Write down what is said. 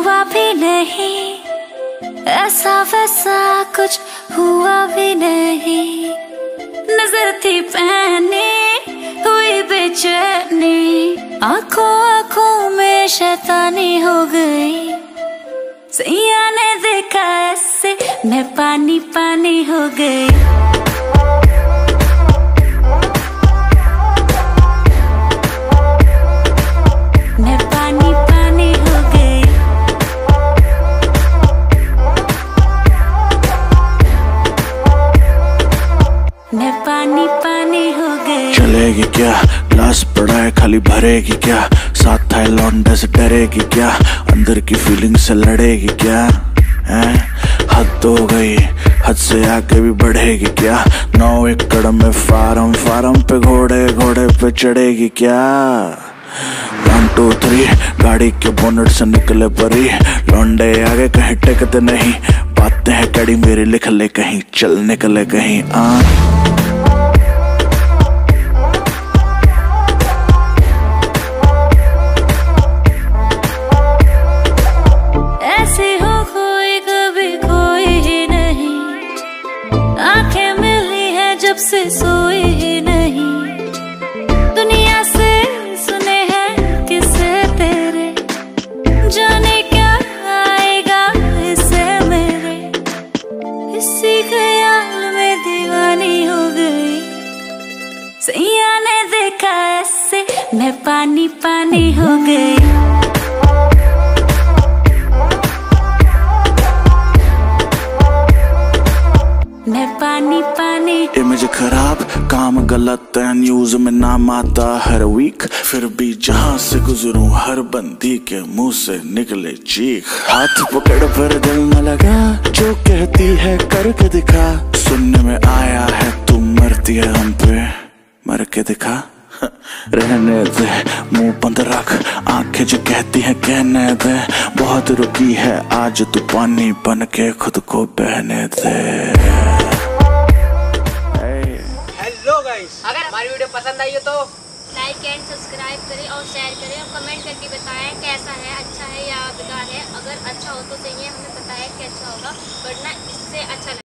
हुआ भी नहीं, ऐसा वैसा कुछ हुआ भी नहीं। नजर थी पहनी हुई बेचैनी, आंखों आंखों में शैतानी हो गई। सैया ने देखा ऐसे मैं पानी पानी हो गई। मैं पानी पानी हो गई। मैं पानी पानी हो गई। चलेगी क्या, ग्लास पड़ा है खाली भरेगी क्या, साथ था लौंडे से डरेगी क्या, अंदर की फीलिंग से लड़ेगी क्या, हैं? हद हो गई, हद से आगे भी बढ़ेगी क्या, 9 एकड़ में फार्म, फार्म पे घोड़े, घोड़े पे चढ़ेगी क्या। 1 2 3 गाड़ी के बोनट से निकले परी, लौंडे आगे कहीं टेकते नहीं, बातें हैं कड़ी मेरी लिख ले कहीं, चल निकले कहीं। ऐसे हो कोई कभी कोई ही नहीं, आंखें मिली है जब से सोई ही नहीं। दुनिया से सुने हैं किस्से तेरे, जाने क्या आएगा इससे मेरे। इसी ख्याल में दीवानी हो गई। सैया ने देखा ऐसे मैं पानी पानी हो गई। मैं पानी पानी। इमेज खराब, काम गलत है, न्यूज में नाम आता हर वीक, फिर भी जहां से गुजरूं हर बंदी के मुंह से निकले चीख। हाथ पकड़ पर दिल न लगा, जो कहती है करके दिखा, सुनने में आया है तू मरती है हम पे, मर के दिखा। रहने दे मुंह बंद रख, आंखें जो कहती हैं कहने दे, बहुत रुकी है आज तू पानी बन के खुद को बहने दे। हेलो गाइस, अगर हमारी वीडियो पसंद आई हो तो लाइक एंड सब्सक्राइब करें और शेयर करें और कमेंट करके बताएं कैसा है, अच्छा है या बेकार है। अगर अच्छा हो तो सही है, हमें बताएं कि अच्छा होगा, वरना इससे अच्छा